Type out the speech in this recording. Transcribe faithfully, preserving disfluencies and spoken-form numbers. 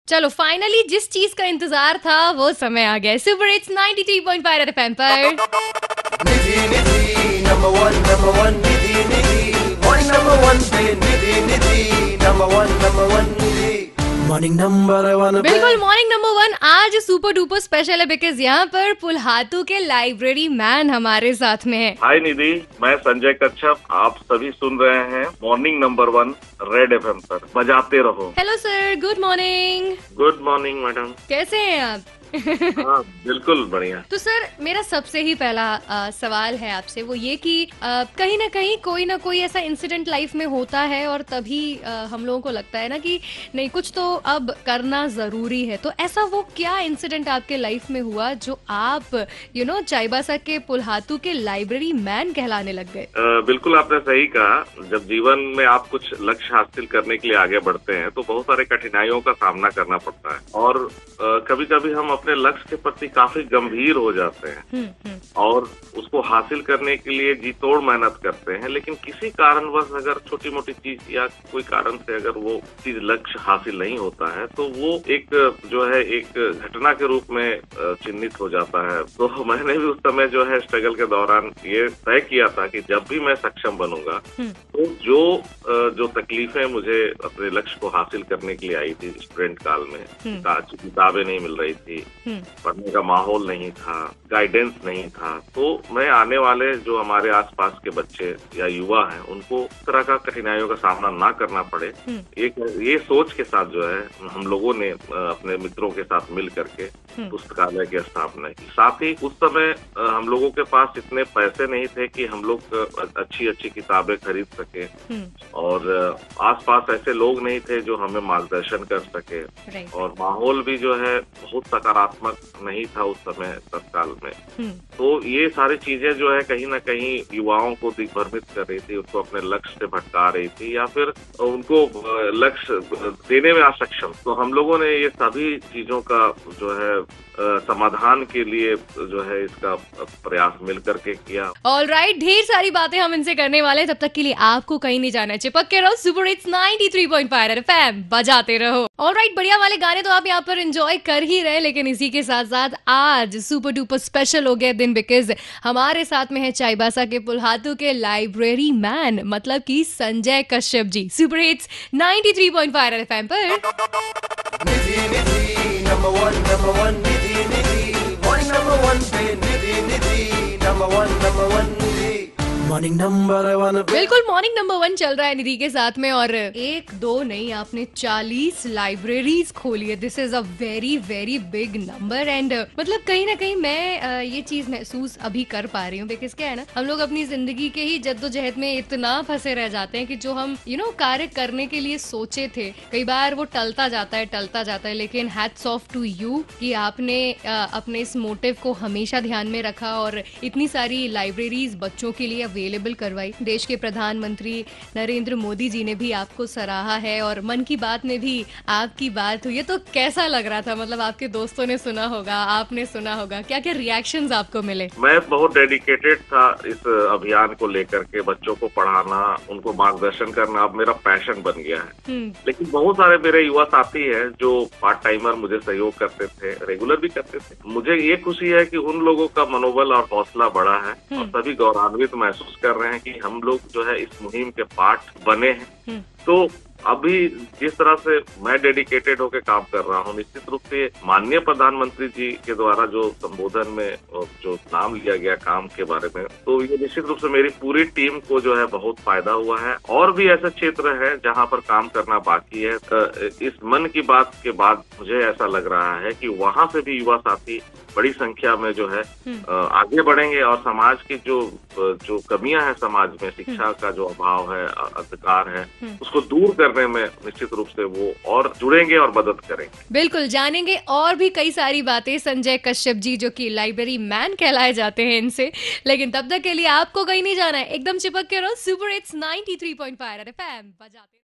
चलो फाइनली जिस चीज का इंतजार था वो समय आ गया। Super hits ninety three point five red FM पर Nidhi Nidhi number one number one Nidhi Nidhi morning number one पे Nidhi Nidhi number one number one Nidhi morning number one. बिल्कुल मॉर्निंग नंबर वन आज सुपर डुपर स्पेशल है बिकॉज यहाँ पर पुल्हातू के लाइब्रेरी मैन हमारे साथ में है। हाय निधि, मैं संजय कच्छप। आप सभी सुन रहे हैं morning number one red FM पर। बजाते रहो। Hello sir, good morning. Good morning madam. कैसे हैं आप? हाँ बिल्कुल बढ़िया। तो सर मेरा सबसे ही पहला आ, सवाल है आपसे, वो ये कि आ, कहीं ना कहीं कोई ना कोई ऐसा इंसिडेंट लाइफ में होता है और तभी आ, हम लोगों को लगता है ना कि नहीं कुछ तो अब करना जरूरी है। तो ऐसा वो क्या इंसिडेंट आपके लाइफ में हुआ जो आप यू नो चाईबासा के पुल्हातू के लाइब्रेरी मैन कहलाने लग गए? बिल्कुल आपने सही कहा। जब जीवन में आप कुछ लक्ष्य हासिल करने के लिए आगे बढ़ते हैं तो बहुत सारे कठिनाइयों का सामना करना पड़ता है और कभी कभी हम अपने लक्ष्य के प्रति काफी गंभीर हो जाते हैं और उसको हासिल करने के लिए जी तोड़ मेहनत करते हैं, लेकिन किसी कारणवश अगर छोटी मोटी चीज या कोई कारण से अगर वो चीज लक्ष्य हासिल नहीं होता है तो वो एक जो है एक घटना के रूप में चिन्हित हो जाता है। तो मैंने भी उस समय जो है स्ट्रगल के दौरान ये तय किया था कि जब भी मैं सक्षम बनूंगा तो जो जो तकलीफें मुझे अपने लक्ष्य को हासिल करने के लिए आई थी स्टूडेंट काल में, किताबें नहीं मिल रही थी, पढ़ने का माहौल नहीं था, गाइडेंस नहीं था, तो मैं आने वाले जो हमारे आसपास के बच्चे या युवा हैं उनको इस तरह का कठिनाइयों का सामना ना करना पड़े, एक ये सोच के साथ जो है हम लोगों ने अपने मित्रों के साथ मिल करके पुस्तकालय की स्थापना की। साथ ही उस समय हम लोगों के पास इतने पैसे नहीं थे कि हम लोग अच्छी अच्छी किताबें खरीद सके और आसपास ऐसे लोग नहीं थे जो हमें मार्गदर्शन कर सके और माहौल भी जो है बहुत सकारात्मक नहीं था उस समय तत्काल में। तो ये सारी चीजें जो है कहीं ना कहीं युवाओं को दिग्भ्रमित कर रही थी, उनको अपने लक्ष्य से भटका रही थी या फिर उनको लक्ष्य देने में असक्षम। तो हम लोगों ने ये सभी चीजों का जो है समाधान के लिए जो है इसका प्रयास मिल करके किया। ऑल राइट, ढेर सारी बातें हम इनसे करने वाले हैं, तब तक के लिए आपको कहीं नहीं जाना है, चिपक के रहो। Super hits ninety three point five FM बजाते रहो। ऑल राइट, बढ़िया वाले गाने तो आप यहाँ पर एंजॉय कर ही रहे, लेकिन इसी के साथ साथ आज सुपर डुपर स्पेशल हो गया दिन बिकॉज हमारे साथ में है चाईबासा के पुल्हातू के लाइब्रेरी मैन मतलब कि Sanjay Kashyap ji. Super hits ninety three point five FM पर Nidhi Nidhi number one number one Nidhi Nidhi morning number one पे Nidhi Nidhi number one number one Nidhi morning number one. बिल्कुल मॉर्निंग नंबर वन चल रहा है निधि के साथ में और एक दो नहीं आपने चालीस लाइब्रेरीज खोली है। This is a very very big number and मतलब कहीं ना कहीं मैं uh, ये चीज महसूस अभी कर पा रही हूँ बिकॉज क्या है ना, हम लोग अपनी जिंदगी के ही जद्दोजहद में इतना फंसे रह जाते हैं कि जो हम यू you नो know, कार्य करने के लिए सोचे थे कई बार वो टलता जाता है टलता जाता है लेकिन हैट्स ऑफ टू यू कि आपने uh, अपने इस मोटिव को हमेशा ध्यान में रखा और इतनी सारी लाइब्रेरीज बच्चों के लिए अवेलेबल करवाई। देश के प्रधानमंत्री नरेंद्र मोदी जी ने भी आपको सराहा है और मन की बात में भी आपकी बात हुई है। तो कैसा लग रहा था? मतलब आपके दोस्तों ने सुना होगा, आपने सुना होगा, क्या क्या रिएक्शंस आपको मिले? मैं बहुत डेडिकेटेड था इस अभियान को लेकर के। बच्चों को पढ़ाना, उनको मार्गदर्शन करना अब मेरा पैशन बन गया है। लेकिन बहुत सारे मेरे युवा साथी हैं जो पार्ट टाइमर मुझे सहयोग करते थे, रेगुलर भी करते थे। मुझे ये खुशी है कि उन लोगों का मनोबल और हौसला बढ़ा है और सभी गौरवान्वित महसूस कर रहे हैं कि हम लोग जो है इस मुहिम के पार्ट बने हैं। तो अभी जिस तरह से मैं डेडिकेटेड होकर काम कर रहा हूँ, निश्चित रूप से माननीय प्रधानमंत्री जी के द्वारा जो संबोधन में जो नाम लिया गया काम के बारे में, तो ये निश्चित रूप से मेरी पूरी टीम को जो है बहुत फायदा हुआ है। और भी ऐसे क्षेत्र है जहाँ पर काम करना बाकी है। इस मन की बात के बाद मुझे ऐसा लग रहा है कि वहाँ से भी युवा साथी बड़ी संख्या में जो है आगे बढ़ेंगे और समाज की जो जो कमियां हैं समाज में, शिक्षा का जो अभाव है, अधिकार है, उसको दूर करने में निश्चित रूप से वो और जुड़ेंगे और मदद करेंगे। बिल्कुल जानेंगे और भी कई सारी बातें संजय कश्यप जी जो कि लाइब्रेरी मैन कहलाए जाते हैं इनसे, लेकिन तब तक के लिए आपको कहीं नहीं जाना है, एकदम चिपक के रहो। Super hits ninety three point five FM बजाते